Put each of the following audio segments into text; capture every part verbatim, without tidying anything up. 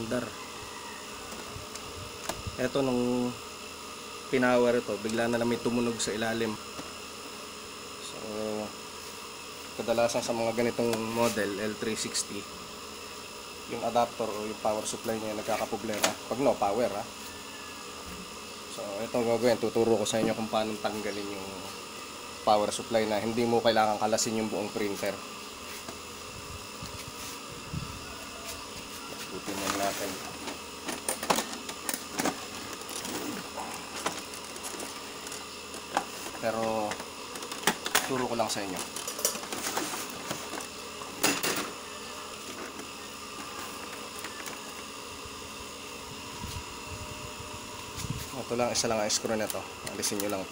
umaandar. Eto nung pinower ito, bigla na lang may tumunog sa ilalim. So kadalasan sa mga ganitong model L three sixty, yung adapter o yung power supply niya nagkakaproblema pag no power ha. So ito gagawin, tuturo ko sa inyo kung paano tanggalin yung power supply na hindi mo kailangan kalasin yung buong printer. Butin lang natin. Pero turo ko lang sa inyo. Ito lang, isa lang ang screw na to. Alisin nyo lang to.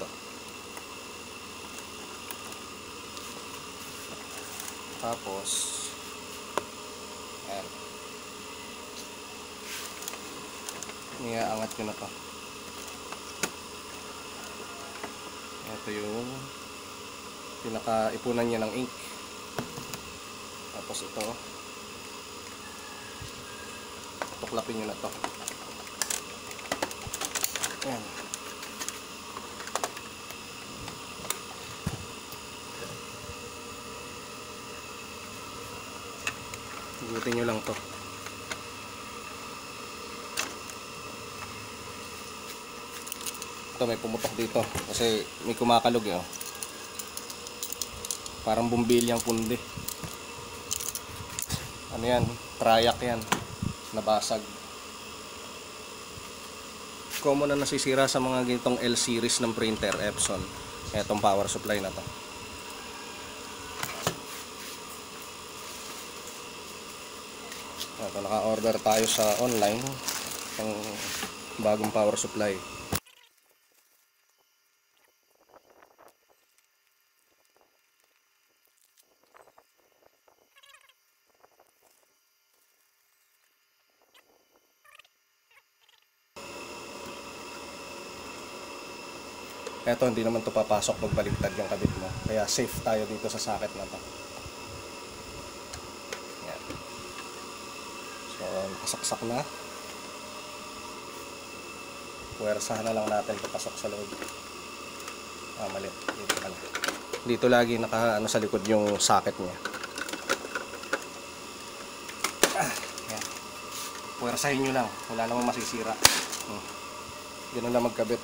Tapos ayan, iaangat nyo na to. Ito yung pinaka-ipunan niya ng ink. Tapos ito, tuklapin nyo na to. Ayan. Igutin nyo lang to. Ito may pumutok dito kasi may kumakalog eh, oh. Parang bumbilyang pundi. Ano yan? Triac yan. Nabasag. Common na nasisira sa mga ganitong L series ng printer, Epson. Etong power supply na to. Ito, naka-order tayo sa online ng bagong power supply. Eto, hindi naman to papasok pag baligtad yung kabit mo. Kaya safe tayo dito sa socket na to. Yan. So, nakasaksak na. Puwersahan na lang natin papasok sa loob. Ah, mali. Dito pala. Dito lagi naka ano sa likod yung socket niya. Ah, yan. Puwersahin nyo lang. Wala namang masisira. Hmm. Ganun lang magkabit.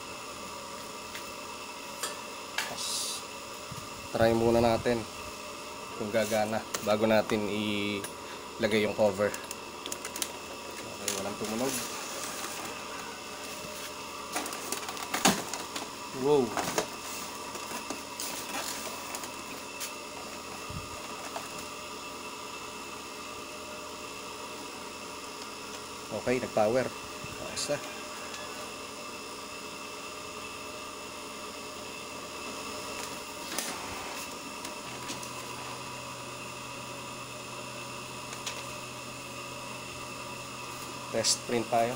Try muna natin kung gagana bago natin ilagay yung cover. Okay, walang tumunog. Wow. Okay, nag-power. Ayos na. Test print tayo.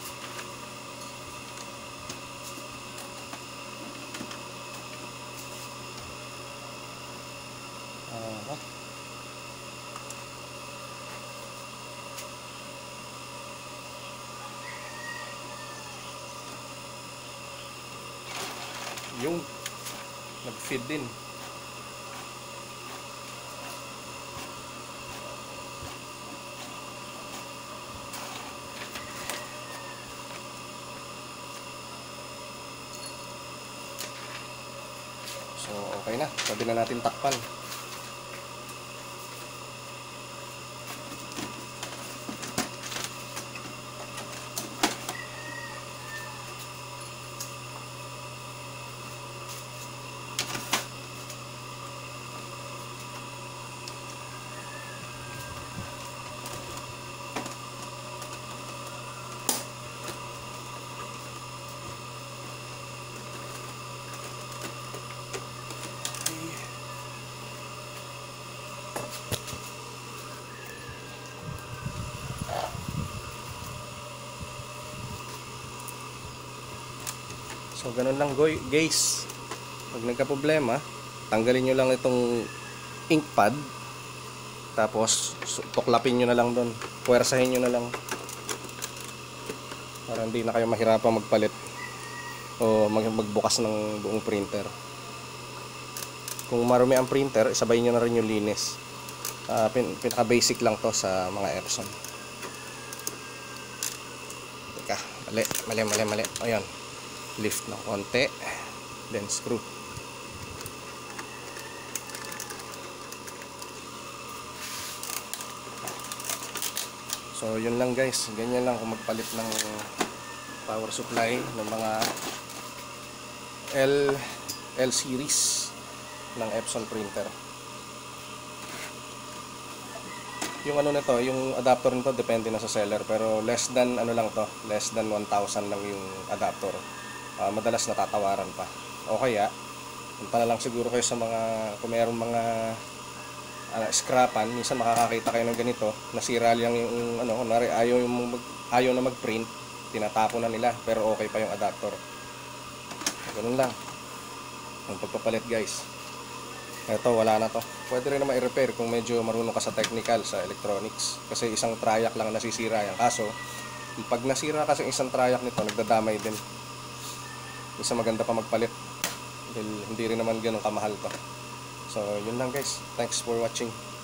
Uh, yung nag-feed din. So, okay na. Pwede na natin takpan. So ganun lang guys. Pag nagka-problema, tanggalin nyo lang itong ink pad. Tapos tuklapin nyo na lang doon. Puwersahin nyo na lang. para hindi na kayo mahirapan magpalit o mag magbukas ng buong printer. Kung marumi ang printer, isabay nyo na rin yung linis. Uh, pin pinaka basic lang to sa mga Epson. Teka, mali, mali, mali, mali. Ayan, lift ng konti, then screw. So yun lang guys, ganyan lang kung magpalit ng power supply ng mga L L series ng Epson printer. Yung ano nito, yung adapter nito depende na sa seller, pero less than ano lang to, less than one thousand lang yung adapter. Uh, madalas natatawaran pa. O kaya punta na lang siguro kayo sa mga, kung mayroong mga uh, scrapan, minsan makakakita kayo ng ganito, nasira lang yung ano, kunwari ayaw yung mag, ayaw na mag-print, tinatapon na nila, pero okay pa yung adapter. Ganun lang ang pagpapalit guys. Eto, wala na to. Pwede rin naman i-repair kung medyo marunong ka sa technical, sa electronics. Kasi isang triac lang nasisira yan. Kaso, pag nasira kasi isang triac nito, nagdadamay din. Isa maganda pa magpalit. Dahil hindi rin naman ganun kamahal to. So, yun lang guys. Thanks for watching.